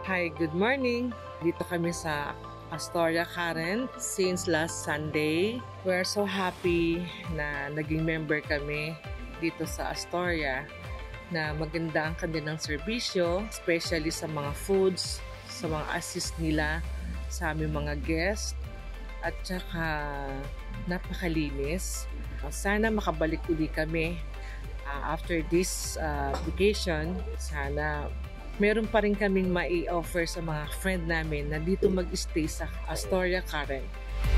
Hi, good morning. Dito kami sa Astoria Current since last Sunday. We're so happy na naging member kami dito sa Astoria, na maganda ang kanilang serbisyo, especially sa mga foods, sa mga assist nila sa aming mga guests, at saka napakalinis. Sana makabalik uli kami after this vacation. Sana meron pa rin kaming mai-offer sa mga friend namin na dito mag-stay sa Astoria Current.